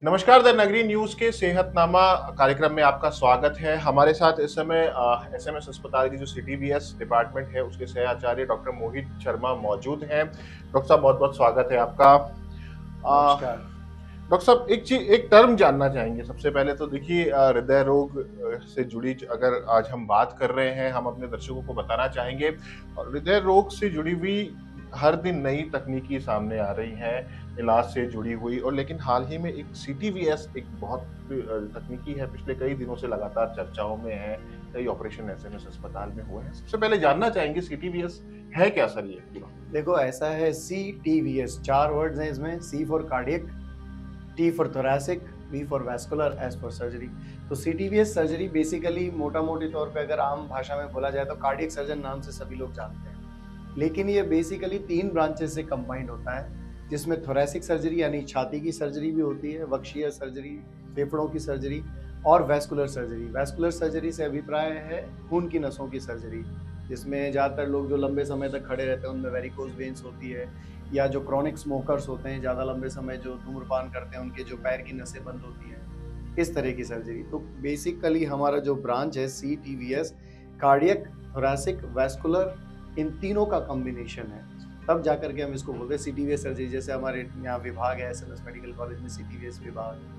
नमस्कार, द नगरी न्यूज के सेहतनामा कार्यक्रम में आपका स्वागत है। हमारे साथ इस समय एसएमएस अस्पताल की जो सीटीबीएस डिपार्टमेंट है उसके सह आचार्य डॉक्टर मोहित शर्मा मौजूद हैं। डॉक्टर साहब, बहुत बहुत स्वागत है आपका। नमस्कार। डॉक्टर साहब, एक टर्म जानना चाहेंगे। सबसे पहले तो देखिए, हृदय रोग से जुड़ी अगर आज हम बात कर रहे हैं, हम अपने दर्शकों को बताना चाहेंगे, और हृदय रोग से जुड़ी हुई हर दिन नई तकनीकी सामने आ रही हैं, इलाज से जुड़ी हुई। और लेकिन हाल ही में एक सीटीवीएस एक बहुत तकनीकी है, पिछले कई दिनों से लगातार चर्चाओं में है। कई ऑपरेशन एसएमएस अस्पताल में हुए हैं। सबसे पहले जानना चाहेंगे सीटीवीएस है क्या सर ये पूरा? देखो, ऐसा है, CTVS 4 वर्ड्स हैं इसमें। C for cardiac, T for thoracic, V for vascular, S for surgery. तो CTVS सर्जरी बेसिकली मोटा मोटी तौर पे अगर आम भाषा में बोला जाए तो कार्डियक सर्जन नाम से सभी लोग जानते हैं। लेकिन ये बेसिकली 3 ब्रांचेस से कंबाइंड होता है, जिसमें थोरैसिक सर्जरी यानी छाती की सर्जरी भी होती है, वक्षीय सर्जरी, फेफड़ों की सर्जरी, और वैस्कुलर सर्जरी। वैस्कुलर सर्जरी से अभिप्राय है खून की नसों की सर्जरी, जिसमें ज़्यादातर लोग जो लंबे समय तक खड़े रहते हैं उनमें वेरिकोज वेन्स होती है, या जो क्रॉनिक स्मोकर्स होते हैं, ज़्यादा लंबे समय जो धूम्रपान करते हैं, उनके जो पैर की नसें बंद होती हैं, इस तरह की सर्जरी। तो बेसिकली हमारा जो ब्रांच है CTVS, कार्डियक, थोरैसिक, वैस्कुलर, इन तीनों का कॉम्बिनेशन है। तब जाकर के हम इसको बोलते हैं CTVS सर्जरी। जैसे हमारे यहाँ विभाग है SMS मेडिकल कॉलेज में, CTVS विभाग है।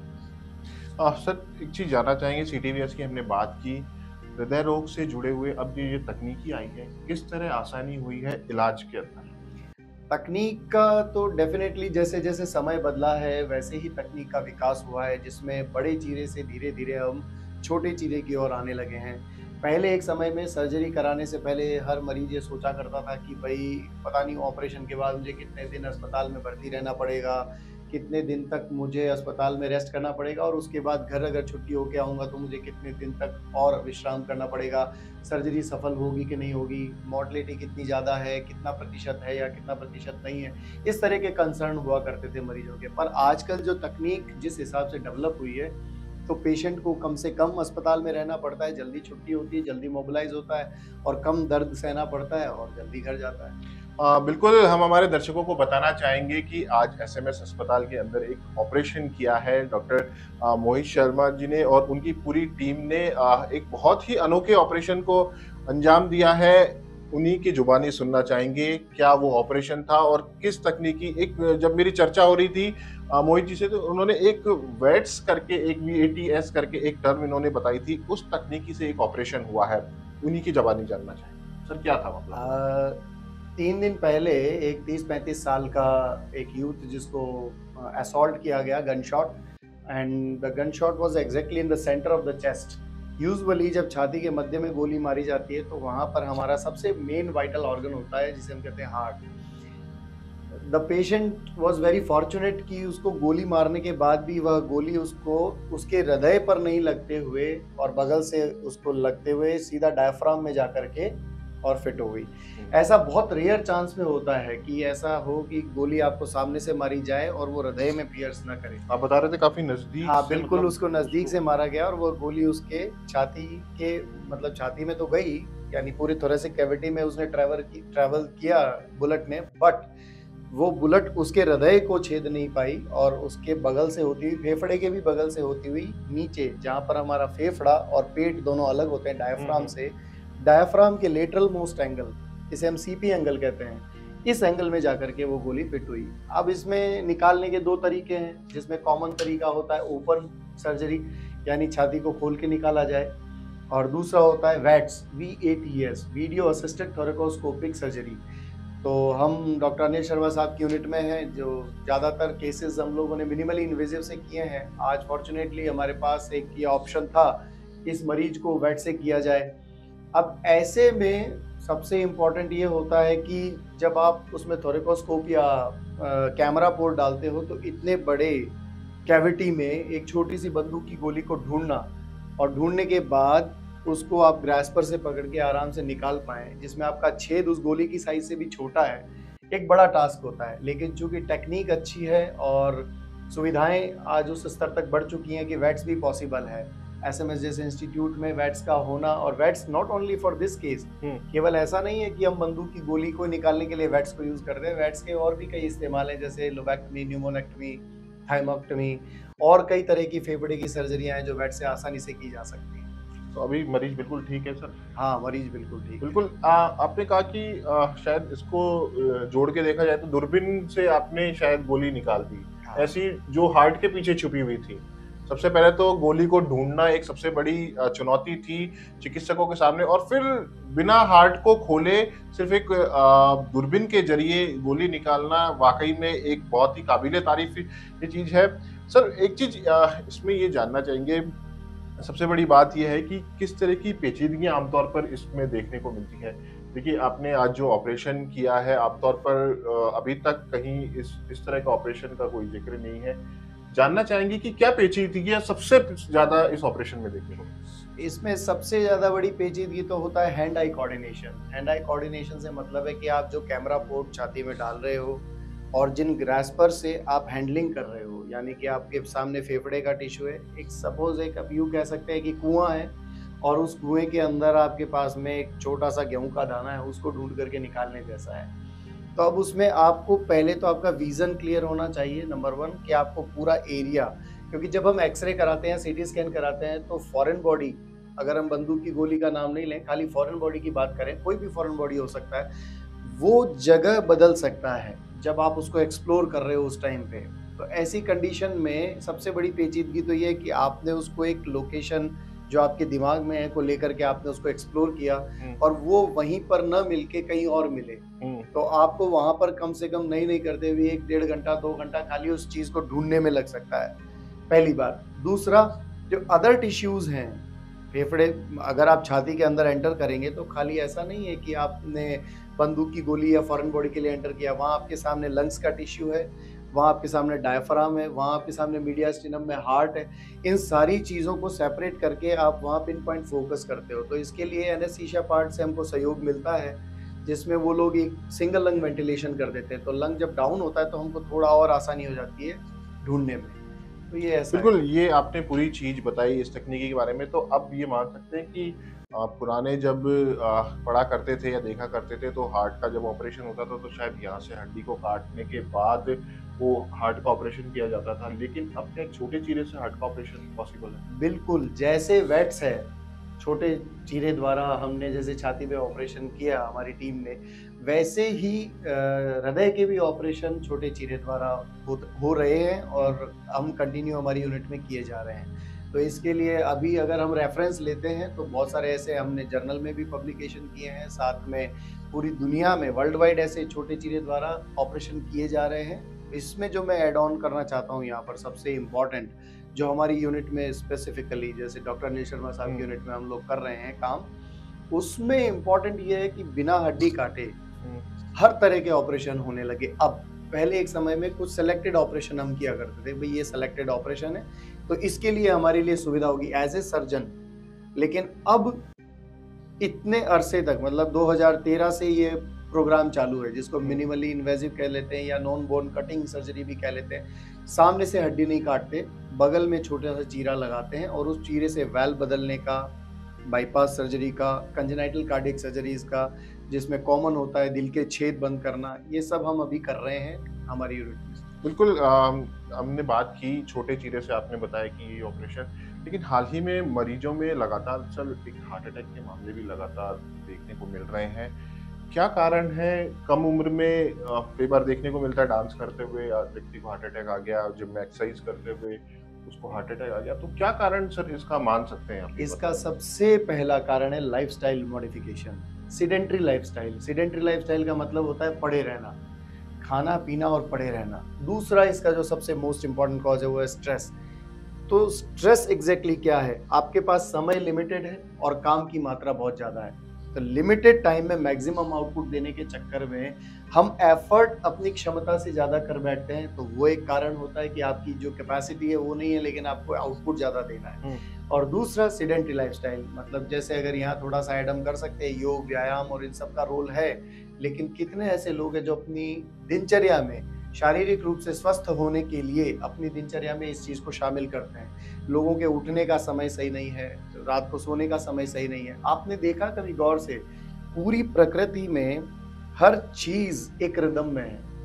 सर, एक चीज जानना चाहेंगे। सीटीवीएस की हमने बात की, हृदय रोग से जुड़े हुए अब ये तकनीकी आई है, किस तरह आसानी हुई है इलाज के अंदर? तकनीक का तो डेफिनेटली जैसे जैसे समय बदला है वैसे ही तकनीक का विकास हुआ है, जिसमें बड़े चीरे से धीरे धीरे हम छोटे चीरे की ओर आने लगे हैं। पहले एक समय में सर्जरी कराने से पहले हर मरीज ये सोचा करता था कि भाई पता नहीं ऑपरेशन के बाद मुझे कितने दिन अस्पताल में भर्ती रहना पड़ेगा, कितने दिन तक मुझे अस्पताल में रेस्ट करना पड़ेगा, और उसके बाद घर अगर छुट्टी होके आऊँगा तो मुझे कितने दिन तक और विश्राम करना पड़ेगा, सर्जरी सफल होगी कि नहीं होगी, मॉर्टलिटी कितनी ज़्यादा है, कितना प्रतिशत है या कितना प्रतिशत नहीं है। इस तरह के कंसर्न हुआ करते थे मरीजों के। पर आजकल जो तकनीक जिस हिसाब से डेवलप हुई है, तो पेशेंट को कम से कम अस्पताल में रहना पड़ता है, जल्दी छुट्टी होती है, जल्दी मोबिलाइज होता है, और कम दर्द सहना पड़ता है और जल्दी घर जाता है। बिल्कुल, हम हमारे दर्शकों को बताना चाहेंगे कि आज एसएमएस अस्पताल के अंदर एक ऑपरेशन किया है डॉक्टर मोहित शर्मा जी ने, और उनकी पूरी टीम ने एक बहुत ही अनोखे ऑपरेशन को अंजाम दिया है। उन्हीं की जुबानी सुनना चाहेंगे, क्या वो ऑपरेशन था और किस तकनीकी। एक जब मेरी चर्चा हो रही थी मोहित जी से, तो उन्होंने एक वेट्स करके, एक VATS करके एक टर्म इन्होंने बताई थी, उस तकनीकी से एक ऑपरेशन हुआ है। उन्हीं की जुबानी जानना चाहेंगे सर, क्या था मतलब? 3 दिन पहले एक 30-35 साल का एक यूथ जिसको असॉल्ट किया गया, gun shot, and the gun shot was exactly in the centre of the chest. Usually जब छाती के मध्य में गोली मारी जाती है तो वहां पर हमारा सबसे मेन वाइटल ऑर्गन होता है, जिसे हम कहते हैं heart. The patient was very fortunate कि उसको गोली मारने के बाद भी वह गोली उसको उसके हृदय पर नहीं लगते हुए और बगल से उसको लगते हुए सीधा डायफ्राम में जाकर के और फिट हो गई। ऐसा बहुत रेयर चांस में होता है कि ऐसा हो कि गोली आपको सामने से मारी जाए और वो हृदय में पियर्स ना करे। आप बता रहे थे काफी नजदीक हाँ, से, बिल्कुल, मतलब उसको नजदीक से मारा गया और वो गोली उसके छाती के, मतलब छाती में तो गई, यानी पूरी थोरेसिक कैविटी में उसने ट्रैवल किया बुलेट ने, बट वो बुलेट उसके हृदय को छेद नहीं पाई, और उसके बगल से होती हुई, फेफड़े के भी बगल से होती हुई नीचे, जहाँ पर हमारा फेफड़ा और पेट दोनों अलग होते हैं डायफ्राम से, डायफ्राम के लेटरल मोस्ट एंगल, इसे हम CP एंगल कहते हैं, इस एंगल में जाकर के वो गोली फिट हुई। अब इसमें निकालने के 2 तरीके हैं, जिसमें कॉमन तरीका होता है ओपन सर्जरी, यानी छाती को खोल के निकाला जाए, और दूसरा होता है VATS, video assisted thoracoscopic surgery. तो हम डॉक्टर अनिल शर्मा साहब की यूनिट में हैं, जो ज़्यादातर केसेस हम लोगों ने मिनिमली इन्वेजिव से किए हैं। आज फॉर्चुनेटली हमारे पास एक ये ऑप्शन था, इस मरीज को वेट से किया जाए। अब ऐसे में सबसे इम्पोर्टेंट ये होता है कि जब आप उसमें थोरेकोस्कोप या कैमरा पोर्ट डालते हो तो इतने बड़े कैविटी में एक छोटी सी बंदूक की गोली को ढूंढना, और ढूंढने के बाद उसको आप ग्रास्पर से पकड़ के आराम से निकाल पाएं, जिसमें आपका छेद उस गोली की साइज से भी छोटा है, एक बड़ा टास्क होता है। लेकिन चूंकि टेक्निक अच्छी है और सुविधाएं आज उस स्तर तक बढ़ चुकी हैं कि वैट्स भी पॉसिबल है। SMS जैसे इंस्टीट्यूट में वैट्स का होना, और VATS not only for this case, केवल ऐसा नहीं है कि हम बंदूक की गोली को निकालने के लिए वैट्स को यूज करते हैं। वैट्स के और भी कई इस्तेमाल हैं, जैसे लोबैक्टमी, न्यूमोनेक्टमी, थाइमोक्टमी, और कई तरह की फेफड़े की सर्जरियां हैं जो वेट से आसानी से की जा सकती हैं। तो अभी मरीज बिल्कुल ठीक है सर? हाँ, मरीज बिल्कुल ठीक है। बिल्कुल। आपने कहा कि शायद इसको जोड़ के देखा जाए तो दूरबीन से आपने शायद गोली निकाल दी, हाँ। ऐसी जो हार्ट के पीछे छुपी हुई थी। सबसे पहले तो गोली को ढूंढना एक सबसे बड़ी चुनौती थी चिकित्सकों के सामने, और फिर बिना हार्ट को खोले सिर्फ एक दूरबीन के जरिए गोली निकालना वाकई में एक बहुत ही काबिले तारीफ ये चीज है। सर, एक चीज इसमें ये जानना चाहेंगे, सबसे बड़ी बात यह है कि किस तरह की पेचीदगियां आमतौर पर इसमें देखने को मिलती हैं। देखिए, आपने आज जो ऑपरेशन किया है, आमतौर पर अभी तक कहीं इस तरह का ऑपरेशन का कोई जिक्र नहीं है। जानना चाहेंगे कि क्या पेचीदगियां सबसे ज्यादा इस ऑपरेशन में देखने को मिलती इसमें सबसे ज्यादा बड़ी पेचीदगी तो होता है hand eye coordination. Hand eye coordination से मतलब है कि आप जो कैमरा पोर्ट छाती में डाल रहे हो और जिन ग्रास्पर से आप हैंडलिंग कर रहे हो, यानी कि आपके सामने फेफड़े का टिश्यू है, एक सपोज एक आप यूँ कह सकते हैं कि कुआं है और उस कुएं के अंदर आपके पास में एक छोटा सा गेहूं का दाना है, उसको ढूंढ करके निकालने जैसा है। तो अब उसमें आपको पहले तो आपका विजन क्लियर होना चाहिए, नंबर 1, कि आपको पूरा एरिया, क्योंकि जब हम एक्सरे कराते हैं, सीटी स्कैन कराते हैं, तो फॉरेन बॉडी, अगर हम बंदूक की गोली का नाम नहीं लें, खाली फॉरेन बॉडी की बात करें, कोई भी फॉरेन बॉडी हो सकता है, वो जगह बदल सकता है जब आप उसको एक्सप्लोर कर रहे हो उस टाइम पे। तो ऐसी कंडीशन में सबसे बड़ी पेचीदगी तो ये है कि आपने उसको एक लोकेशन जो आपके दिमाग में है को लेकर के आपने उसको एक्सप्लोर किया और वो वहीं पर न मिलके कहीं और मिले, तो आपको वहां पर कम से कम नहीं करते हुए 1-1.5 घंटा 2 घंटा खाली उस चीज को ढूंढने में लग सकता है, पहली बात। दूसरा, जो अदर टिश्यूज हैं, फेफड़े अगर आप छाती के अंदर एंटर करेंगे तो खाली ऐसा नहीं है कि आपने बंदूक की गोली या फॉरेन बॉडी के लिए एंटर किया, वहाँ आपके सामने लंग्स का टिश्यू है, वहाँ आपके सामने डायफ्राम है, वहाँ आपके सामने मीडियास्टिनम में हार्ट है। इन सारी चीज़ों को सेपरेट करके आप वहाँ पिन पॉइंट फोकस करते हो। तो इसके लिए एनेस्थीसिया पार्ट से हमको सहयोग मिलता है, जिसमें वो लोग एक सिंगल लंग वेंटिलेशन कर देते हैं, तो लंग जब डाउन होता है तो हमको थोड़ा और आसानी हो जाती है ढूंढने में। तो ये ऐसा बिल्कुल, ये आपने पूरी चीज बताई इस तकनीकी के बारे में। तो अब ये मान सकते हैं कि पुराने जब पढ़ा करते थे या देखा करते थे, तो हार्ट का जब ऑपरेशन होता था तो शायद यहाँ से हड्डी को काटने के बाद वो हार्ट का ऑपरेशन किया जाता था, लेकिन अब क्या एक छोटे चीरे से हार्ट का ऑपरेशन पॉसिबल है? बिल्कुल, जैसे वेट्स है, छोटे चीरे द्वारा हमने जैसे छाती पे ऑपरेशन किया हमारी टीम ने, वैसे ही हृदय के भी ऑपरेशन छोटे चीरे द्वारा हो रहे हैं और हम कंटिन्यू हमारी यूनिट में किए जा रहे हैं। तो इसके लिए अभी अगर हम रेफरेंस लेते हैं तो बहुत सारे ऐसे हमने जर्नल में भी पब्लिकेशन किए हैं, साथ में पूरी दुनिया में वर्ल्ड वाइड ऐसे छोटे चीरे द्वारा ऑपरेशन किए जा रहे हैं। इसमें जो मैं ऐड ऑन करना चाहता हूँ यहाँ पर सबसे इम्पॉर्टेंट, जो हमारी यूनिट में स्पेसिफिकली जैसे डॉक्टर अनिल शर्मा साहब की यूनिट में हम लोग कर रहे हैं काम, उसमें इम्पॉर्टेंट ये है कि बिना हड्डी काटे हर तरह के ऑपरेशन होने लगे अब। पहले एक समय में कुछ सिलेक्टेड ऑपरेशन हम किया करते थे, भाई ये सिलेक्टेड ऑपरेशन है तो इसके लिए हमारे लिए सुविधा होगी एज ए सर्जन, लेकिन अब इतने अरसे तक, मतलब 2013 से ये प्रोग्राम चालू है, जिसको मिनिमली इन्वेजिव कह लेते हैं या नॉन बोन कटिंग सर्जरी भी कह लेते हैं। सामने से हड्डी नहीं काटते, बगल में छोटा सा चीरा लगाते हैं और उस चीरे से वैल्व बदलने का, बाईपास सर्जरी का, कंजेनाइटल कार्डियक सर्जरीज का, जिसमें कॉमन होता है दिल के छेद बंद करना, ये सब हम अभी कर रहे हैं हमारी यूनिट में। बिल्कुल, हमने बात की छोटे चीरे से, आपने बताया कि ये ऑपरेशन, लेकिन हाल ही में मरीजों में लगातार सर एक हार्ट अटैक के मामले भी लगातार देखने को मिल रहे हैं। क्या कारण है? कम उम्र में कई बार देखने को मिलता है डांस करते हुए व्यक्ति को हार्ट अटैक आ गया, जिम में एक्सरसाइज करते हुए उसको हार्ट अटैक आ गया, तो क्या कारण सर इसका मान सकते हैं आप? इसका सबसे पहला कारण है lifestyle modification, sedentary lifestyle. Sedentary lifestyle का मतलब होता है पड़े रहना, खाना पीना और पड़े रहना। दूसरा इसका जो सबसे मोस्ट इम्पॉर्टेंट कॉज है वो है स्ट्रेस। तो स्ट्रेस एग्जैक्टली क्या है? आपके पास समय लिमिटेड है और काम की मात्रा बहुत ज़्यादा है, तो लिमिटेड टाइम में मैक्सिमम आउटपुट देने के चक्कर में हम एफर्ट अपनी क्षमता से ज़्यादा कर बैठते हैं, तो वो एक कारण होता है कि आपकी जो कैपेसिटी है वो नहीं है, लेकिन आपको आउटपुट ज़्यादा देना है। और दूसरा सीडेंट्री लाइफस्टाइल, मतलब जैसे अगर यहाँ थोड़ा सा ऐड हम कर सकते हैं, योग व्यायाम और इन सब का रोल है, लेकिन कितने ऐसे लोग हैं जो अपनी दिनचर्या में शारीरिक रूप से स्वस्थ होने के लिए अपनी दिनचर्या में इस चीज़ को शामिल करते हैं। लोगों के उठने का समय सही नहीं है, रात को सोने का समय सही नहीं है। आपने देखा कभी गौर से, पूरी प्रकृति में हर चीज़ एक रिदम में है,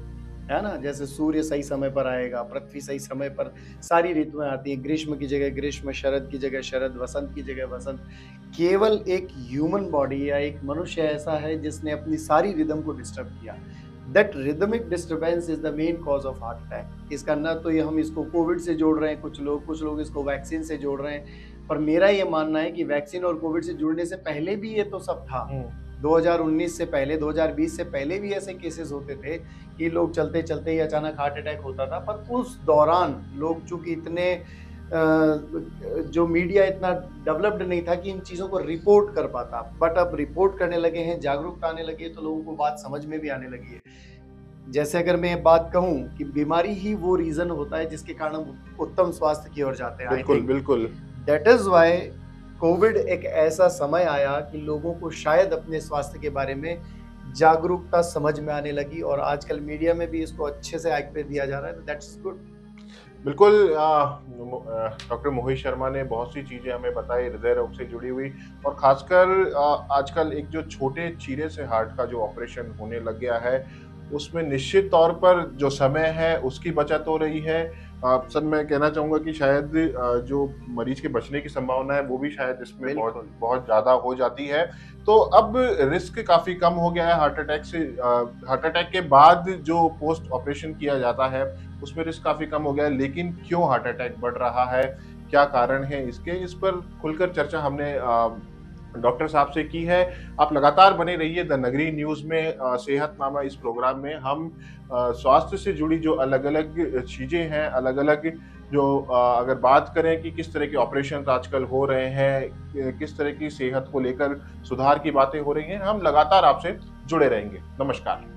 है ना? जैसे सूर्य सही समय पर आएगा, पृथ्वी सही समय पर, सारी ऋतुएँ आती हैं, ग्रीष्म की जगह ग्रीष्म, शरद की जगह शरद, वसंत की जगह वसंत। केवल एक ह्यूमन बॉडी या एक मनुष्य ऐसा है जिसने अपनी सारी रिदम को डिस्टर्ब किया। That rhythmic disturbance is the main cause of heart attack. इसका ना तो ये हम इसको कोविड से जोड़ रहे हैं कुछ लोग इसको वैक्सीन से जोड़ रहे हैं। पर मेरा ये मानना है कि वैक्सीन और कोविड से जुड़ने से पहले भी ये तो सब था। हुँ। 2019 से पहले, 2020 से पहले भी ऐसे केसेस होते थे कि लोग चलते-चलते ही अचानक हार्ट अटैक होता था। पर उस दौरान लोग चूँकि इतने जो मीडिया इतना डेवलप्ड नहीं था कि इन चीज़ों को रिपोर्ट कर पाता। बट अब रिपोर्ट करने लगे हैं, जागरूकता आने लगी है, तो लोगों को बात समझ में भी आने लगी है। जैसे अगर मैं बात कहूँ कि बीमारी ही वो रीज़न होता है जिसके कारण हम उत्तम स्वास्थ्य की ओर जाते हैं। आई बिल्कुल, थिंक बिल्कुल। दैट इज़ व्हाई कोविड एक ऐसा समय आया कि लोगों को शायद अपने स्वास्थ्य के बारे में जागरूकता समझ में आने लगी और आजकल मीडिया में भी इसको अच्छे से आग पे दिया जा रहा है, तो दैट्स गुड। बिल्कुल डॉक्टर मोहित शर्मा ने बहुत सी चीज़ें हमें बताई हृदय रोग से जुड़ी हुई और ख़ासकर आजकल एक जो छोटे चीरे से हार्ट का जो ऑपरेशन होने लग गया है, उसमें निश्चित तौर पर जो समय है उसकी बचत हो रही है। सर मैं कहना चाहूँगा कि शायद जो मरीज़ के बचने की संभावना है वो भी शायद इसमें बहुत बिल्कुल। बहुत ज़्यादा हो जाती है। तो अब रिस्क काफ़ी कम हो गया है हार्ट अटैक से हार्ट अटैक के बाद जो पोस्ट ऑपरेशन किया जाता है उसमें रिस्क काफ़ी कम हो गया है, लेकिन क्यों हार्ट अटैक बढ़ रहा है? क्या कारण है इसके? इस पर खुलकर चर्चा हमने डॉक्टर साहब से की है। आप लगातार बने रहिए द नगरी न्यूज़ में सेहतनामा इस प्रोग्राम में हम स्वास्थ्य से जुड़ी जो अलग-अलग चीज़ें हैं, अलग-अलग जो अगर बात करें कि किस तरह के ऑपरेशंस आजकल हो रहे हैं, किस तरह की सेहत को लेकर सुधार की बातें हो रही हैं, हम लगातार आपसे जुड़े रहेंगे। नमस्कार।